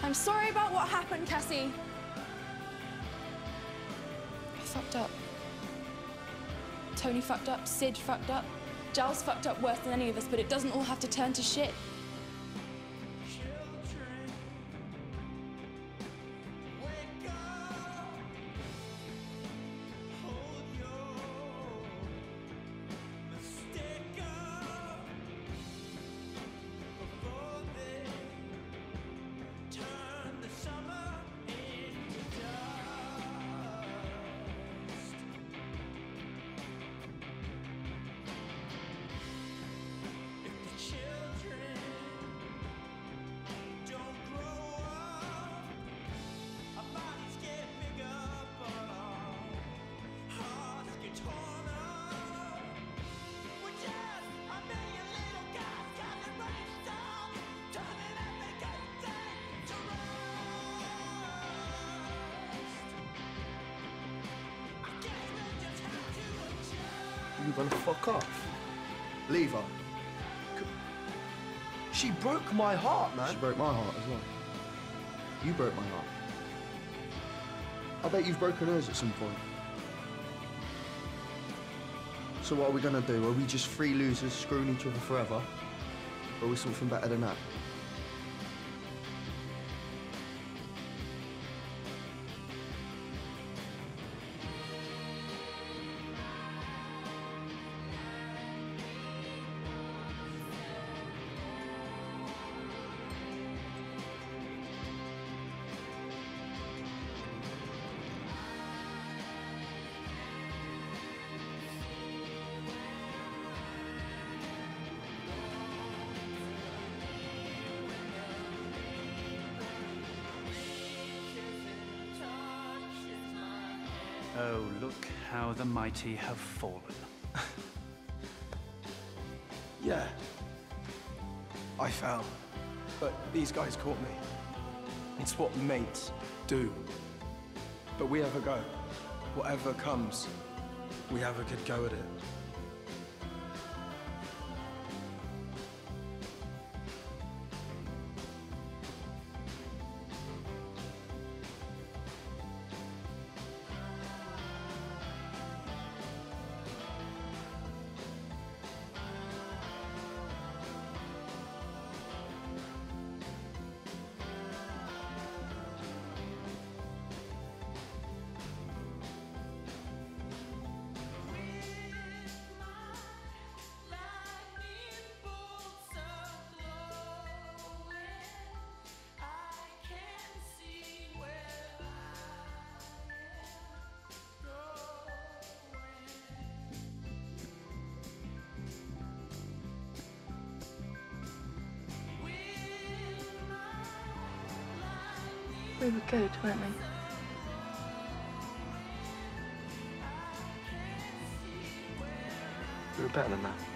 I'm sorry about what happened, Cassie. I fucked up. Tony fucked up, Sid fucked up, Giles fucked up worse than any of us, but it doesn't all have to turn to shit. You gonna fuck off? Leave her. She broke my heart, man. She broke my heart as well. You broke my heart. I bet you've broken hers at some point. So what are we gonna do? Are we just three losers screwing each other forever? Or are we something better than that? Oh, look how the mighty have fallen. Yeah. I fell. But these guys caught me. It's what mates do. But we have a go. Whatever comes, we have a good go at it. We were good, weren't we? We were better than that.